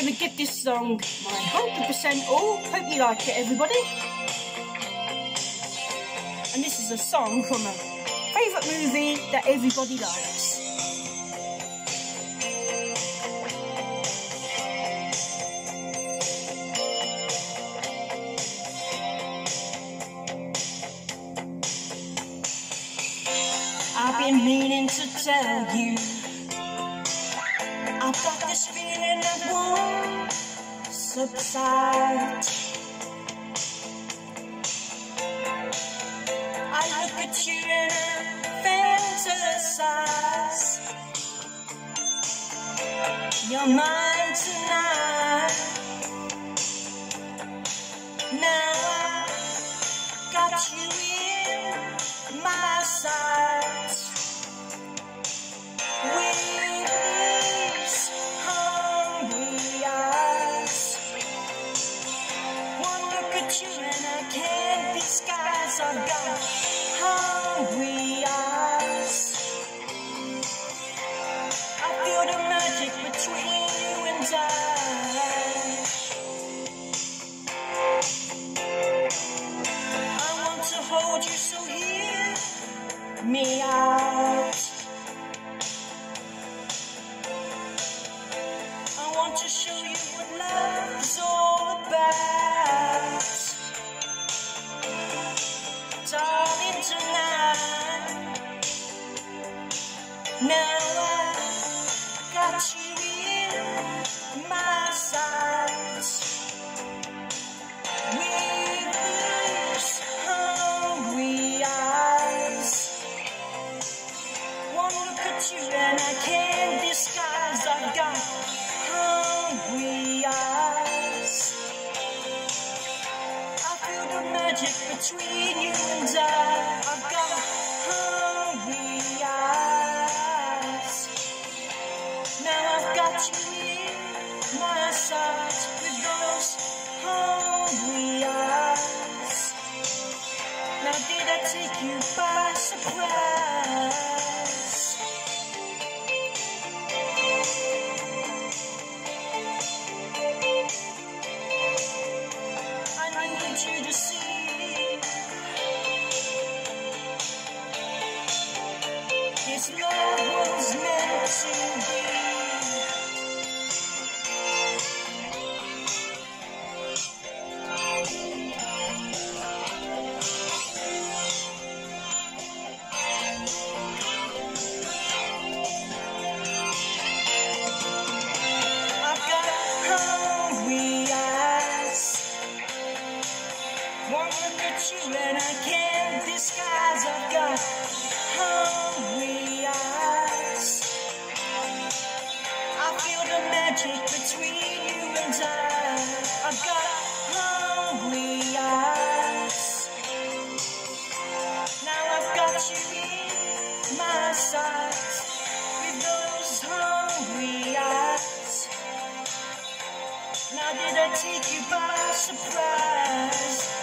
going to give this song my 100% all. Hope you like it, everybody. And this is a song from a favourite movie that everybody likes. I've been meaning to tell you, I've got this feeling that won't subside. I look at you and I fantasize. You're mine tonight. Now I got you in my sights. With these hungry eyes, one look at you and I can't disguise. I've got hungry eyes. I feel the magic between you and I want to hold you, so hear me out. I want to show you what love is all about. Darling, tonight, now I got you in my sights. With these hungry eyes, one look at you and I can't disguise. I've got hungry eyes. I feel the magic between you and I've got hungry eyes. Now I've got you in my sights with those hungry eyes. Now did I take you by surprise? I need you to see this love was meant to be. I've got hungry eyes. One look at you and I can't disguise. I've got hungry eyes. I feel the magic between you and I've got hungry eyes. Now I've got you in my sights with those hungry eyes. Now did I take you by surprise?